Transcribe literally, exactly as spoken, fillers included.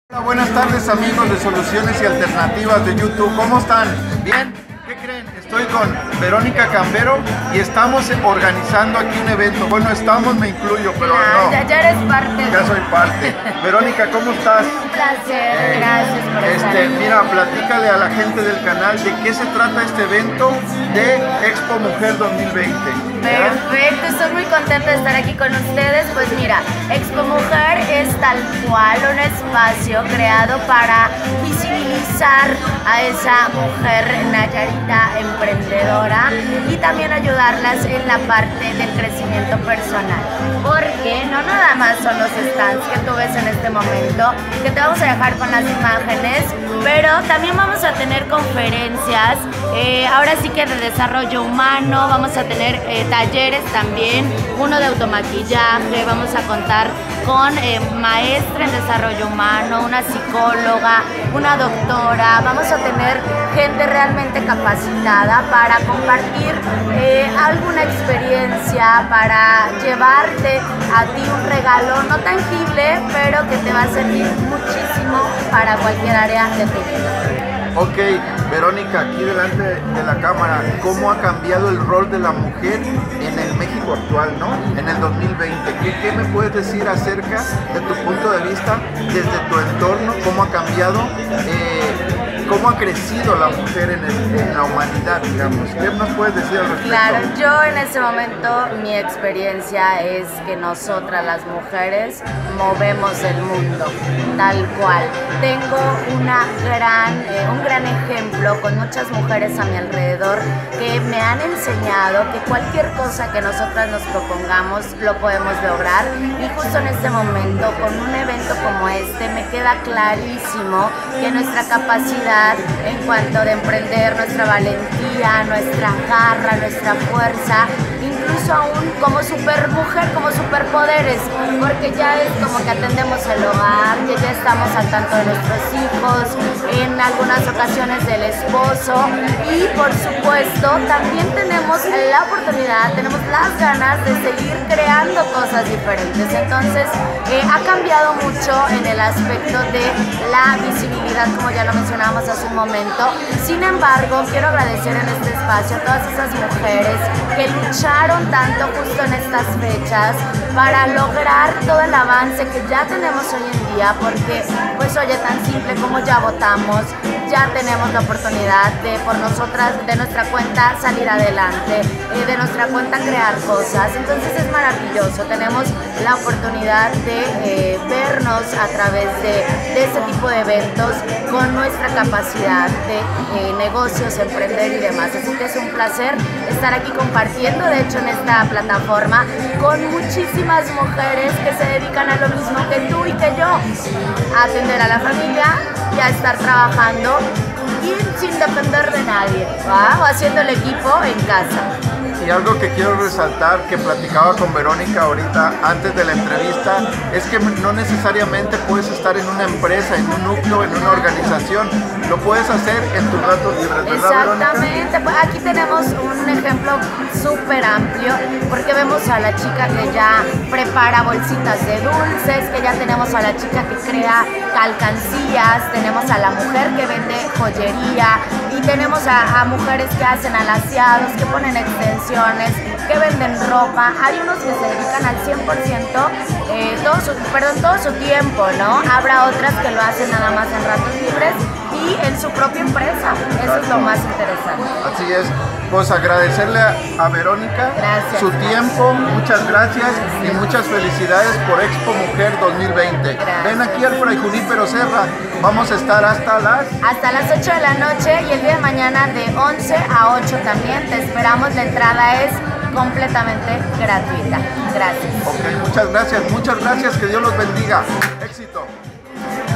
Hola, buenas tardes amigos de Soluciones y Alternativas de YouTube. ¿Cómo están? ¿Bien? ¿Qué creen? Estoy con Verónica Cambero y estamos organizando aquí un evento. Bueno, estamos, me incluyo, pero no. Ya, ya eres parte. Ya soy parte. Verónica, ¿cómo estás? Un placer, eh, gracias por este, estar aquí. Mira, platícale a la gente del canal de qué se trata este evento de Expo Mujer dos mil veinte. ¿verdad? Perfecto, estoy muy contenta de estar aquí con ustedes. Pues mira, Expo Mujer es tal cual un espacio creado para visibilizar a esa mujer nayarita emprendedora y también ayudarlas en la parte del crecimiento personal. Porque no nada más son los stands que tú ves en este momento, que te vamos a dejar con las imágenes, pero también vamos a tener conferencias, eh, ahora sí que de desarrollo humano, vamos a tener eh, talleres también, uno de automaquillaje, vamos a contar con eh, maestra en desarrollo humano, una psicóloga, una doctora, vamos a tener gente realmente capacitada para compartir eh, alguna experiencia, para llevarte a ti un regalo no tangible, pero que te va a servir muchísimo para cualquier área de tu vida. Ok, Verónica, aquí delante de la cámara, ¿cómo ha cambiado el rol de la mujer en el México actual, ¿no? En el dos mil veinte. ¿Qué, qué me puedes decir acerca de tu punto de vista, desde tu entorno, cómo ha cambiado, eh, cómo ha crecido la mujer en, el, en la humanidad, digamos? ¿Qué nos puedes decir al respecto? Claro, yo en este momento mi experiencia es que nosotras las mujeres movemos el mundo, tal cual. Tengo una gran, eh, un gran ejemplo con muchas mujeres a mi alrededor que me han enseñado que cualquier cosa que nosotras nos propongamos lo podemos lograr, y justo en este momento con un evento como este me queda clarísimo que nuestra capacidad en cuanto de emprender, nuestra valentía, nuestra garra, nuestra fuerza, incluso aún como supermujer, como superpoderes, porque ya es como que atendemos el hogar, que ya estamos al tanto de nuestros hijos, en algunas ocasiones del esposo, y por supuesto también tenemos la oportunidad, tenemos las ganas de seguir creando cosas diferentes. Entonces eh, ha cambiado mucho en el aspecto de la visibilidad, como ya lo mencionábamos hace un momento. Sin embargo, quiero agradecer en este espacio a todas esas mujeres que lucharon tanto justo en estas fechas para lograr todo el avance que ya tenemos hoy en día, porque pues oye, tan simple como ya votamos, ya tenemos la oportunidad de por nosotras, de nuestra cuenta salir adelante, eh, de nuestra cuenta crear cosas. Entonces es maravilloso, tenemos la oportunidad de eh, vernos a través de, de este tipo de eventos con nuestra capacidad de eh, negocios, emprender y demás. Así que es un placer estar aquí compartiendo, de hecho en esta plataforma, con muchísimas mujeres que se dedican a lo mismo que tú y que yo, a atender a la familia y a estar trabajando y sin depender de nadie, ¿va? O haciendo el equipo en casa. Y algo que quiero resaltar, que platicaba con Verónica ahorita antes de la entrevista, es que no necesariamente puedes estar en una empresa, en un núcleo, en una organización. Lo puedes hacer en tus ratos libres, ¿verdad, exactamente, pues aquí tenemos un ejemplo súper amplio, porque vemos a la chica que ya prepara bolsitas de dulces, que ya tenemos a la chica que crea alcancías, tenemos a la mujer que vende joyería, y tenemos a, a mujeres que hacen alaciados, que ponen extensiones, que venden ropa. Hay unos que se dedican al cien por ciento, eh, todo su, perdón, todo su tiempo, ¿no? Habrá otras que lo hacen nada más en ratos libres y en su propia empresa. Eso es lo más interesante. Así es. Pues agradecerle a, a Verónica gracias. su tiempo, muchas gracias y muchas felicidades por Expo Mujer dos mil veinte. Gracias. Ven aquí al Fray Junípero Serra, vamos a estar hasta las... Hasta las ocho de la noche, y el día de mañana de once a ocho también te esperamos. La entrada es completamente gratuita. Gracias. Ok, muchas gracias, muchas gracias, que Dios los bendiga. Éxito.